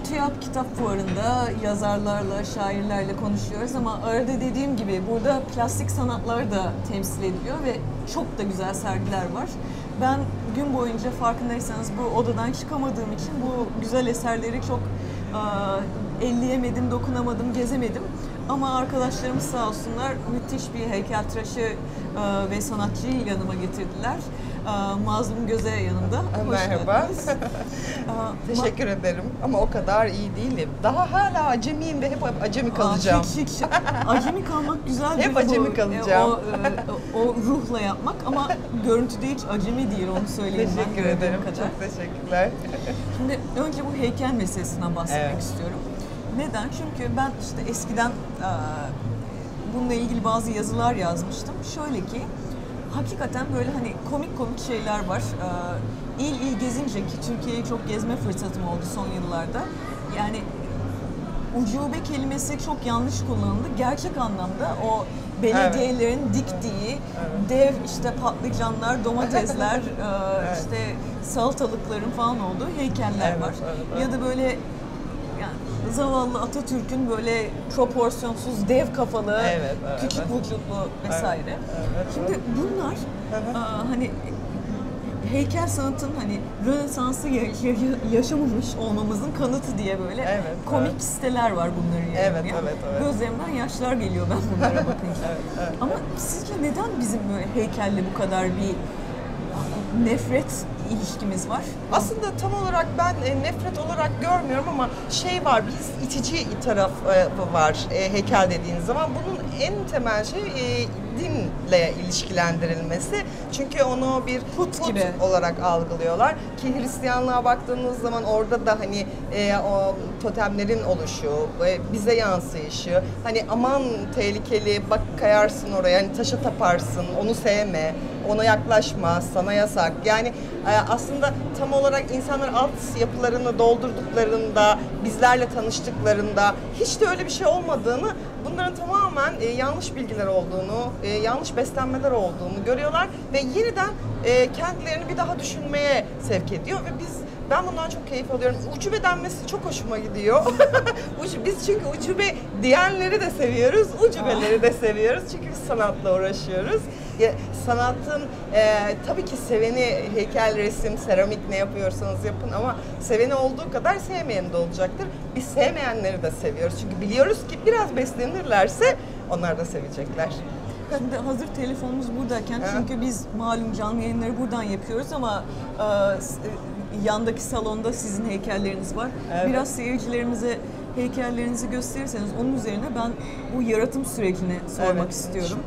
TÜYAP Kitap Fuarı'nda yazarlarla, şairlerle konuşuyoruz ama arada dediğim gibi burada plastik sanatlar da temsil ediliyor ve çok da güzel sergiler var. Ben gün boyunca farkındaysanız bu odadan çıkamadığım için bu güzel eserleri çok elleyemedim, dokunamadım, gezemedim. Ama arkadaşlarımız sağ olsunlar müthiş bir heykeltıraşı ve sanatçıyı yanıma getirdiler. Mazlum Göze yanımda. Hoş Merhaba. Teşekkür ederim ama o kadar iyi değilim. Daha hala acemiyim ve hep acemi kalacağım. Şık. Acemi kalmak güzel. Hep acemi kalacağım. O ruhla yapmak ama görüntüde hiç acemi değil, onu söyleyeyim. Teşekkür ederim. Kadar. Çok teşekkürler. Şimdi önce bu heykel meselesinden bahsetmek istiyorum. Neden? Çünkü ben işte eskiden bununla ilgili bazı yazılar yazmıştım. Şöyle ki, hakikaten böyle hani komik şeyler var. İl gezince, ki Türkiye'yi çok gezme fırsatım oldu son yıllarda. Yani ucube kelimesi çok yanlış kullanıldı. Gerçek anlamda o belediyelerin diktiği dev işte patlıcanlar, domatesler, işte salatalıkların falan olduğu heykeller var. Ya da böyle zavallı Atatürk'ün böyle proporsiyonsuz, dev kafalı, küçük vücutlu vesaire. Şimdi bunlar hani heykel sanatın hani Rönesans'ı yaşamamış olmamızın kanıtı diye böyle komik siteler var bunların yanında. Gözlerimden yaşlar geliyor ben bunlara bakınca. Ama sizce neden bizim böyle heykelle bu kadar bir nefret ilişkimiz var? Aslında tam olarak ben nefret olarak görmüyorum ama şey var, biz itici tarafı var heykel dediğiniz zaman. Bunun en temel şey dinle ilişkilendirilmesi. Çünkü onu bir put gibi olarak algılıyorlar. Ki Hristiyanlığa baktığınız zaman orada da hani o totemlerin oluşu, bize yansıyışı, hani aman tehlikeli, bak kayarsın oraya, hani taşa taparsın, onu sevme, ona yaklaşma, sana yasak. Yani aslında tam olarak insanlar alt yapılarını doldurduklarında, bizlerle tanıştıklarında hiç de öyle bir şey olmadığını, bunların tamamen yanlış bilgiler olduğunu, yanlış beslenmeler olduğunu görüyorlar ve yeniden kendilerini bir daha düşünmeye sevk ediyor ve ben bundan çok keyif alıyorum. Ucube denmesi çok hoşuma gidiyor. Biz çünkü ucube diyenleri de seviyoruz, ucubeleri de seviyoruz. Çünkü biz sanatla uğraşıyoruz. Sanatın tabii ki seveni, heykel, resim, seramik ne yapıyorsanız yapın ama seveni olduğu kadar sevmeyeni de olacaktır. Biz sevmeyenleri de seviyoruz. Çünkü biliyoruz ki biraz beslenirlerse onlar da sevecekler. Şimdi hazır telefonumuz buradayken, çünkü biz malum canlı yayınları buradan yapıyoruz ama yandaki salonda sizin heykelleriniz var. Biraz seyircilerimize heykellerinizi gösterirseniz onun üzerine ben bu yaratım sürecini sormak istiyorum.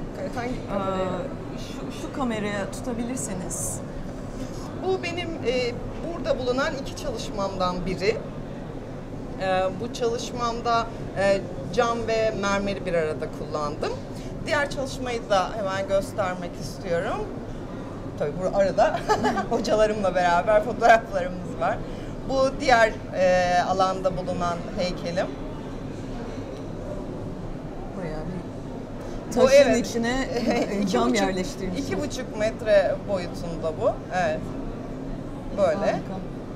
Şu kameraya tutabilirseniz. Bu benim burada bulunan 2 çalışmamdan biri. Bu çalışmamda cam ve mermeri bir arada kullandım. Diğer çalışmayı da hemen göstermek istiyorum. Tabii bu arada hocalarımla beraber fotoğraflarımız var. Bu diğer alanda bulunan heykelim. Bayağı bir taşın içine cam yerleştirilmiş. 2,5 metre boyutunda bu. Evet. Böyle. Harika.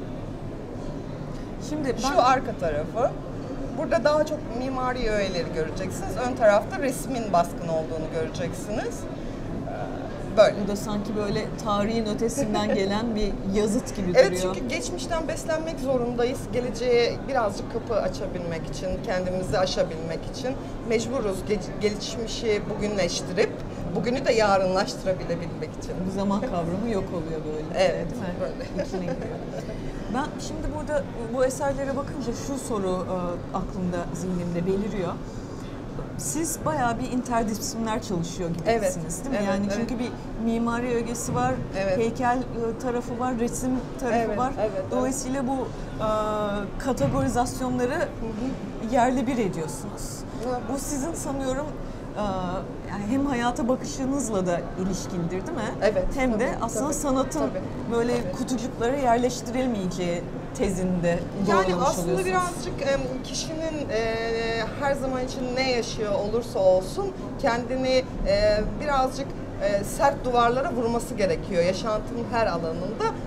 Şimdi şu arka tarafı. Burada daha çok mimari öğeleri göreceksiniz. Ön tarafta resmin baskın olduğunu göreceksiniz. Böyle. Bu da sanki böyle tarihin ötesinden gelen bir yazıt gibi duruyor. Evet, çünkü geçmişten beslenmek zorundayız. Geleceğe birazcık kapı açabilmek için, kendimizi aşabilmek için mecburuz. Geçmişi bugünleştirip, bugünü de yarınlaştırabilmek için. Bu zaman kavramı yok oluyor böyle. Evet, değil mi? böyle. İçine giriyor. Ben şimdi burada bu eserlere bakınca şu soru aklımda, zihnimde beliriyor. Siz bayağı bir interdisipliner çalışıyor gibisiniz, değil mi? Yani çünkü bir mimari ögesi var, heykel tarafı var, resim tarafı var. Dolayısıyla bu kategorizasyonları yerle bir ediyorsunuz. Bu sizin sanıyorum yani hem hayata bakışınızla da ilişkilidir, değil mi? Evet. Hem de aslında sanatın böyle kutucuklara yerleştirilmeyeceği tezinde doğrulamış yani aslında oluyorsunuz. Birazcık kişinin her zaman için ne yaşıyor olursa olsun kendini birazcık sert duvarlara vurması gerekiyor yaşantının her alanında.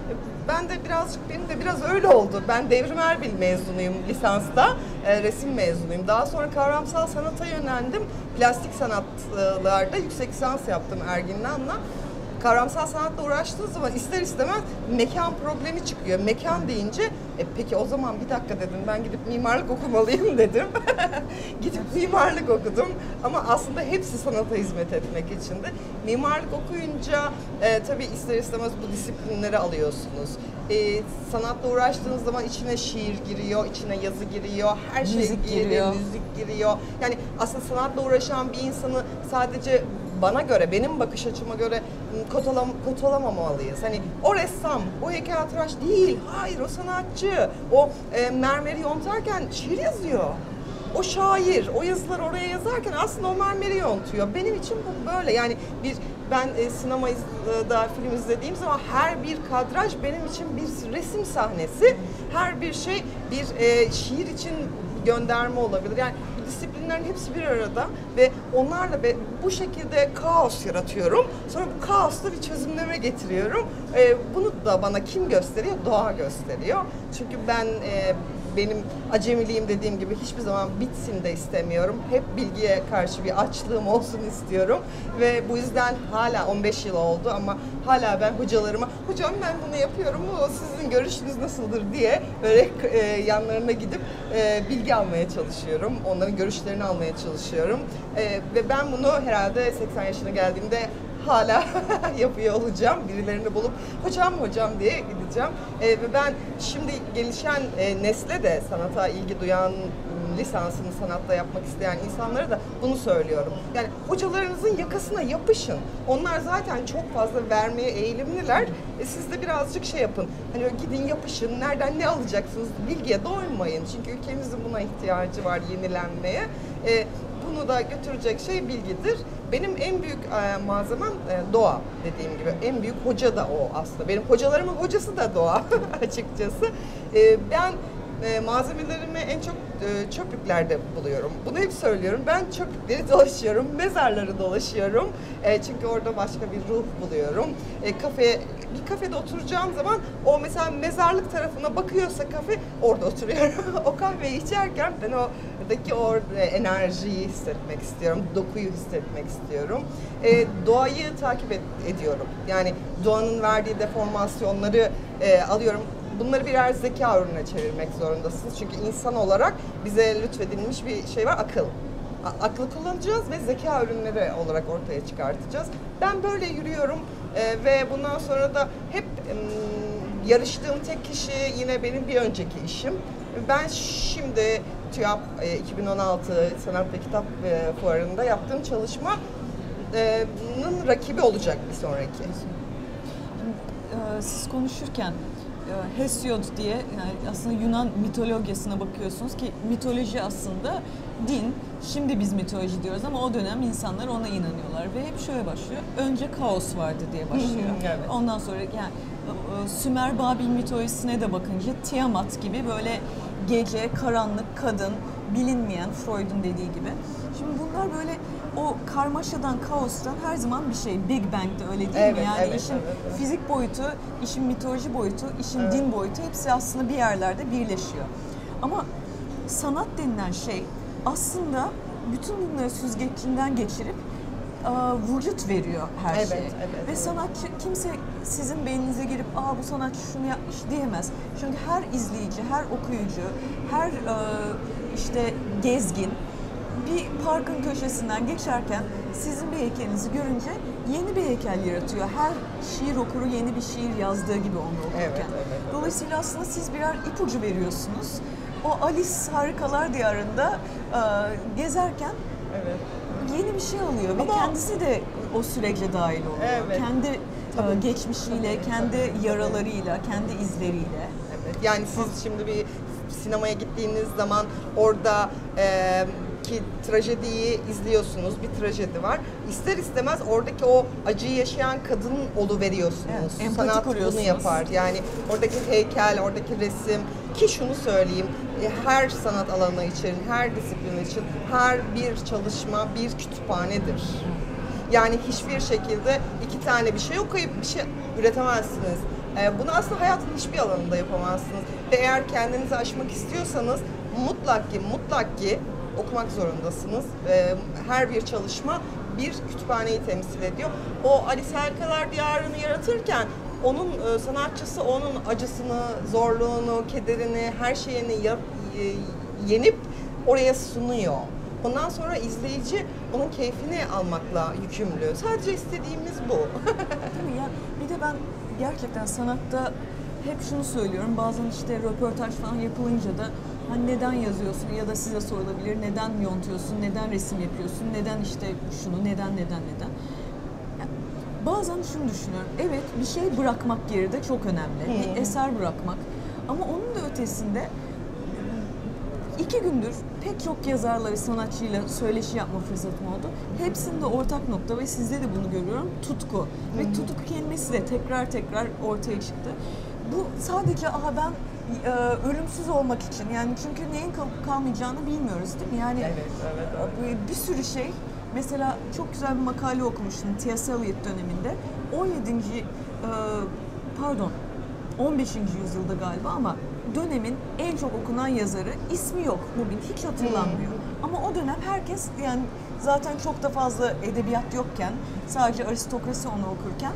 Ben de birazcık, benim de biraz öyle oldu. Ben Devrim Erbil mezunuyum lisansta, resim mezunuyum. Daha sonra kavramsal sanata yöneldim. Plastik sanatlarda yüksek lisans yaptım Ergin'le. Kavramsal sanatla uğraştığınız zaman ister istemez mekan problemi çıkıyor. Mekan deyince peki o zaman bir dakika dedim, ben gidip mimarlık okumalıyım dedim. Gidip mimarlık okudum ama aslında hepsi sanata hizmet etmek içindi. Mimarlık okuyunca tabii ister istemez bu disiplinleri alıyorsunuz. Sanatla uğraştığınız zaman içine şiir giriyor, içine yazı giriyor, her şey giriyor, müzik giriyor. Yani aslında sanatla uğraşan bir insanı sadece bana göre, benim bakış açıma göre kodalamamalıyız. Hani o ressam, o heykeltıraş değil, hayır o sanatçı, o mermeri yontarken şiir yazıyor. O şair, o yazıları oraya yazarken aslında o mermeri yontuyor. Benim için bu böyle. Yani ben sinemada film izlediğim zaman her bir kadraj benim için bir resim sahnesi. Her bir şey bir şiir için gönderme olabilir. Yani disiplinlerin hepsi bir arada ve onlarla bu şekilde kaos yaratıyorum. Sonra bu kaosla bir çözümleme getiriyorum. Bunu da bana kim gösteriyor? Doğa gösteriyor. Çünkü benim acemiliğim dediğim gibi hiçbir zaman bitsin de istemiyorum. Hep bilgiye karşı bir açlığım olsun istiyorum. Ve bu yüzden hala 15 yıl oldu ama hala ben hocalarıma, hocam ben bunu yapıyorum, sizin görüşünüz nasıldır diye böyle yanlarına gidip bilgi almaya çalışıyorum. Onların görüşlerini almaya çalışıyorum. Ve ben bunu herhalde 80 yaşına geldiğimde hala yapıyor olacağım. Birilerini bulup hocam diye gideceğim. Ve ben şimdi gelişen nesle de sanata ilgi duyan, lisansını sanatta yapmak isteyen insanlara da bunu söylüyorum. Yani hocalarınızın yakasına yapışın. Onlar zaten çok fazla vermeye eğilimliler. Siz de birazcık şey yapın. Hani gidin yapışın. Nereden ne alacaksınız? Bilgiye doymayın. Çünkü ülkemizin buna ihtiyacı var, yenilenmeye. Bunu da götürecek şey bilgidir. Benim en büyük malzemem doğa dediğim gibi. En büyük hoca da o aslında. Benim hocalarımın hocası da doğa açıkçası. Ben malzemelerimi en çok çöplüklerde buluyorum. Bunu hep söylüyorum. Ben çöplükleri dolaşıyorum, mezarları dolaşıyorum. Çünkü orada başka bir ruh buluyorum. Bir kafede oturacağım zaman o mesela mezarlık tarafına bakıyorsa kafe, orada oturuyorum. O kahveyi içerken ben oradaki enerjiyi hissetmek istiyorum, dokuyu hissetmek istiyorum. Doğayı takip ediyorum. Yani doğanın verdiği deformasyonları alıyorum. Bunları birer zeka ürününe çevirmek zorundasınız. Çünkü insan olarak bize lütfedilmiş bir şey var, akıl. Aklı kullanacağız ve zeka ürünleri olarak ortaya çıkartacağız. Ben böyle yürüyorum ve bundan sonra da hep yarıştığım tek kişi yine benim bir önceki işim. Ben şimdi TÜYAP 2016 Sanat ve Kitap Fuarı'nda yaptığım çalışmanın rakibi olacak bir sonraki. Siz konuşurken Hesiod diye, yani aslında Yunan mitolojisine bakıyorsunuz ki mitoloji aslında din. Şimdi biz mitoloji diyoruz ama o dönem insanlar ona inanıyorlar ve hep şöyle başlıyor. Önce kaos vardı diye başlıyor. Evet. Ondan sonra yani Sümer Babil mitolojisine de bakınca Tiamat gibi böyle gece, karanlık, kadın, bilinmeyen, Freud'un dediği gibi. Şimdi bunlar böyle o karmaşadan, kaostan her zaman bir şey. Big Bang'de öyle değil mi? Yani işin fizik boyutu, işin mitoloji boyutu, işin din boyutu hepsi aslında bir yerlerde birleşiyor. Ama sanat denilen şey aslında bütün bunları süzgecinden geçirip vücut veriyor her şeye. Ve sanatçı, kimse sizin beyninize girip bu sanatçı şunu yapmış diyemez. Çünkü her izleyici, her okuyucu, her işte gezgin bir parkın köşesinden geçerken sizin bir heykelinizi görünce yeni bir heykel yaratıyor. Her şiir okuru yeni bir şiir yazdığı gibi onu okurken. Dolayısıyla aslında siz birer ipucu veriyorsunuz. O Alice Harikalar Diyarı'nda gezerken yeni bir şey alıyor ve kendisi de o sürece dahil oluyor. Kendi geçmişiyle, kendi yaralarıyla, kendi izleriyle. Yani siz şimdi bir sinemaya gittiğiniz zaman orada ki trajediyi izliyorsunuz, bir trajedi var. İster istemez oradaki o acıyı yaşayan kadının oluveriyorsunuz. Evet, sanat bunu yapar. Yani oradaki heykel, oradaki resim ki şunu söyleyeyim, her sanat alanı için, her disiplin için her bir çalışma bir kütüphanedir. Yani hiçbir şekilde iki tane bir şey okuyup bir şey üretemezsiniz. Bunu aslında hayatın hiçbir alanında yapamazsınız. Ve eğer kendinizi aşmak istiyorsanız mutlak ki okumak zorundasınız. Her bir çalışma bir kütüphaneyi temsil ediyor. O Alice Harikalar Diyarı'nı yaratırken onun sanatçısı onun acısını, zorluğunu, kederini, her şeyini yenip oraya sunuyor. Ondan sonra izleyici onun keyfini almakla yükümlü. Sadece istediğimiz bu. Değil mi ya? Bir de ben gerçekten sanatta hep şunu söylüyorum. Bazen işte röportaj falan yapılınca da hani neden yazıyorsun ya da size sorulabilir. Neden yontuyorsun? Neden resim yapıyorsun? Neden işte şunu? Neden? Yani bazen şunu düşünüyorum. Evet, bir şey bırakmak geride çok önemli. Bir eser bırakmak. Ama onun da ötesinde 2 gündür pek çok yazarla ve sanatçıyla söyleşi yapma fırsatım oldu. Hepsinde ortak nokta ve sizde de bunu görüyorum, tutku. Ve tutku kelimesi de tekrar ortaya çıktı. Bu sadece ben ölümsüz olmak için, yani çünkü neyin kalıp kalmayacağını bilmiyoruz değil mi? Yani Evet. bir sürü şey, mesela çok güzel bir makale okumuştum T.S. Eliot döneminde. 15. yüzyılda galiba ama dönemin en çok okunan yazarı, ismi yok bugün, hiç hatırlanmıyor. Ama o dönem herkes, yani zaten çok da fazla edebiyat yokken, sadece aristokrasi onu okurken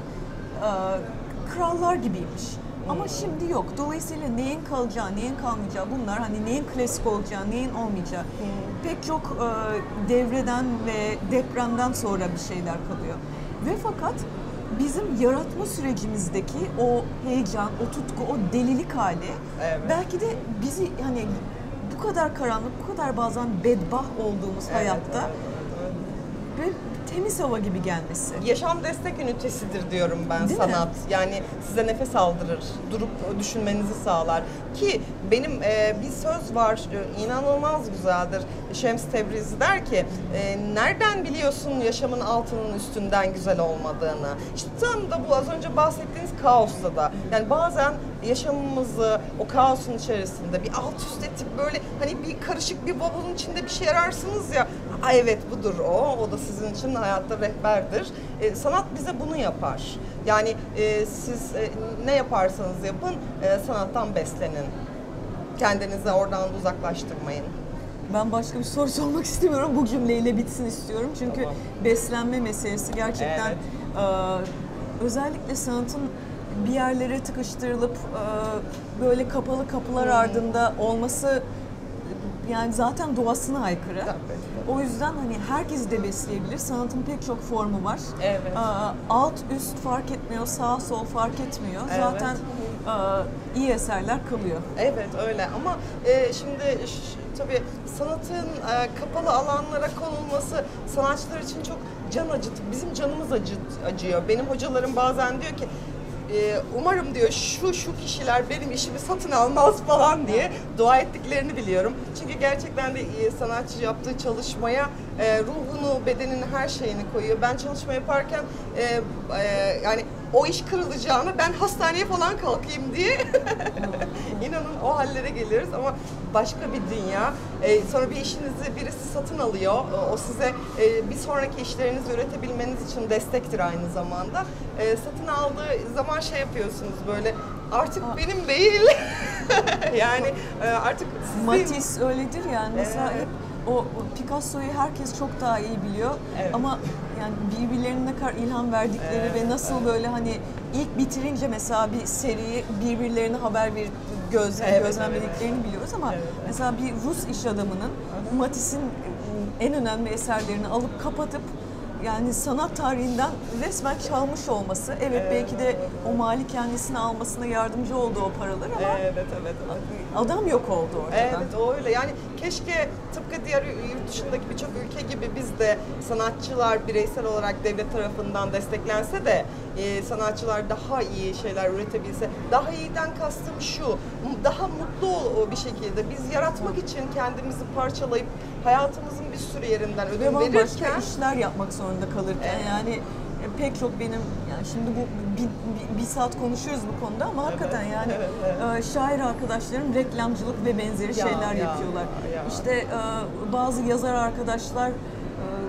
krallar gibiymiş. Ama şimdi yok. Dolayısıyla neyin kalacağı, neyin kalmayacağı, bunlar hani neyin klasik olacağı, neyin olmayacağı pek çok devreden ve depremden sonra bir şeyler kalıyor. Ve fakat bizim yaratma sürecimizdeki o heyecan, o tutku, o delilik hali belki de bizi hani bu kadar karanlık, bu kadar bazen bedbah olduğumuz hayatta ve temiz hava gibi gelmesi. Yaşam destek ünitesidir diyorum ben. Değil sanat. mi? Yani size nefes aldırır, durup düşünmenizi sağlar. Ki benim bir söz var, inanılmaz güzeldir. Şems Tebrizi der ki, nereden biliyorsun yaşamın altının üstünden güzel olmadığını? İşte tam da bu az önce bahsettiğiniz kaosta da. Yani bazen yaşamımızı o kaosun içerisinde bir alt üst etip böyle hani bir karışık bir bavulun içinde bir şey ararsınız ya. Evet budur o. O da sizin için hayatta rehberdir. Sanat bize bunu yapar. Yani siz ne yaparsanız yapın sanattan beslenin. Kendinizi oradan uzaklaştırmayın. Ben başka bir soru sormak istemiyorum. Bu cümleyle bitsin istiyorum. Çünkü Tamam. beslenme meselesi gerçekten özellikle sanatın bir yerlere tıkıştırılıp böyle kapalı kapılar ardında olması yani zaten doğasına aykırı. Tabii. O yüzden hani herkes de besleyebilir. Sanatın pek çok formu var. Evet. Alt üst fark etmiyor, sağ sol fark etmiyor. Evet. Zaten iyi eserler kalıyor. Evet öyle ama şimdi tabii sanatın kapalı alanlara konulması sanatçılar için çok can acıtır. Bizim canımız acıyor. Benim hocalarım bazen diyor ki umarım diyor şu kişiler benim işimi satın almaz falan diye dua ettiklerini biliyorum. Çünkü gerçekten de sanatçı yaptığı çalışmaya ruhunu, bedenini, her şeyini koyuyor. Ben çalışma yaparken yani o iş kırılacağına ben hastaneye falan kalkayım diye inanın o hallere geliriz ama başka bir dünya. Sonra bir işinizi birisi satın alıyor. O size bir sonraki işlerinizi üretebilmeniz için destektir aynı zamanda. Satın aldığı zaman şey yapıyorsunuz böyle artık benim değil. Yani artık sizin... Matisse öyledir yani. Mesela hep o Picasso'yu herkes çok daha iyi biliyor. Evet. Ama yani birbirlerine ne kadar ilham verdikleri ve nasıl böyle hani ilk bitirince mesela bir seriyi birbirlerine haber verip gözlemlediklerini biliyoruz ama mesela bir Rus iş adamının Matisse'in en önemli eserlerini alıp kapatıp yani sanat tarihinden resmen çalmış olması. Evet belki de o malikanesini almasına yardımcı oldu o paralar ama Evet. adam yok oldu ortadan. Evet o öyle. Yani keşke tıpkı diğer yurt dışındaki birçok ülke gibi biz de sanatçılar bireysel olarak devlet tarafından desteklense de sanatçılar daha iyi şeyler üretebilse. Daha iyiden kastım şu, daha mutlu bir şekilde biz yaratmak için kendimizi parçalayıp hayatımızın bir sürü yerinden Ve ödün bambaşka verirken işler yapmak zorunda kalırken yani pek çok benim yani şimdi bu bir saat konuşuyoruz bu konuda ama hakikaten yani şair arkadaşlarım reklamcılık ve benzeri şeyler yapıyorlar. İşte bazı yazar arkadaşlar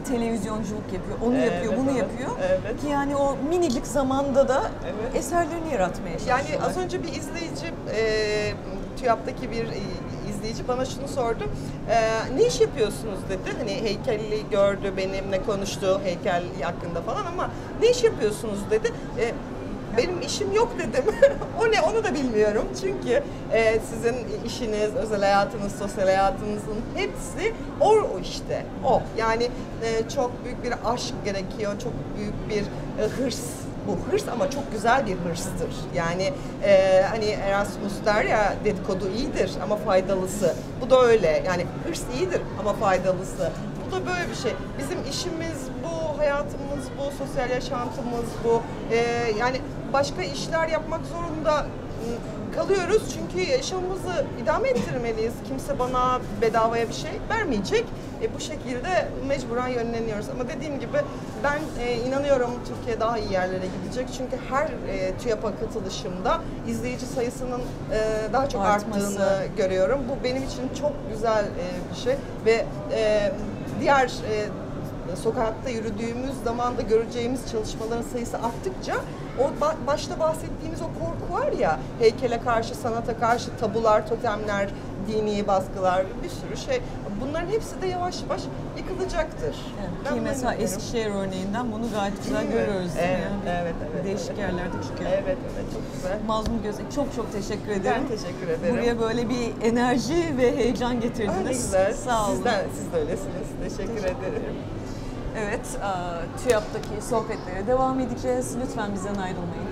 televizyonculuk yapıyor, onu yapıyor, bunu evet, yapıyor. evet. Ki yani o minicik zamanda da Evet. eserlerini yaratmaya çalışıyorlar. Yani az önce bir izleyici, TÜYAP'taki bir izleyici bana şunu sordu. Ne iş yapıyorsunuz dedi. Hani heykeli gördü, benimle konuştu heykel hakkında falan ama ne iş yapıyorsunuz dedi. Benim işim yok dedim. O ne onu da bilmiyorum. Çünkü sizin işiniz, özel hayatınız, sosyal hayatınızın hepsi o işte. O. Yani çok büyük bir aşk gerekiyor, çok büyük bir hırs. Bu hırs ama çok güzel bir hırstır. Yani hani Erasmus der ya, dedikodu iyidir ama faydalısı. Bu da öyle. Yani hırs iyidir ama faydalısı. Bu da böyle bir şey. Bizim işimiz bu, hayatımız bu, sosyal yaşantımız bu. Yani başka işler yapmak zorunda kalıyoruz çünkü yaşamımızı idame ettirmeliyiz. Kimse bana bedavaya bir şey vermeyecek. Bu şekilde mecburen yönleniyoruz. Ama dediğim gibi ben inanıyorum Türkiye daha iyi yerlere gidecek. Çünkü her TÜYAP'a katılışımda izleyici sayısının daha çok arttığını görüyorum. Bu benim için çok güzel bir şey ve diğer sokakta yürüdüğümüz zaman da göreceğimiz çalışmaların sayısı arttıkça o başta bahsettiğimiz o korku var ya, heykele karşı, sanata karşı tabular, totemler, dini baskılar, bir sürü şey. Bunların hepsi de yavaş yavaş yıkılacaktır. Evet, ki mesela Eskişehir örneğinden bunu gayet güzel görüyoruz değil mi? Evet, Değişik yerlerde çıkıyor. Evet, çok güzel. Mazlum Gözek, çok teşekkür ederim. Ben teşekkür ederim. Buraya böyle bir enerji ve heyecan getirdiniz. Ne güzel. Sağ olun. Siz de öylesiniz. Teşekkür ederim. Evet, TÜYAP'taki sohbetlere devam edeceğiz. Lütfen bizden ayrılmayın.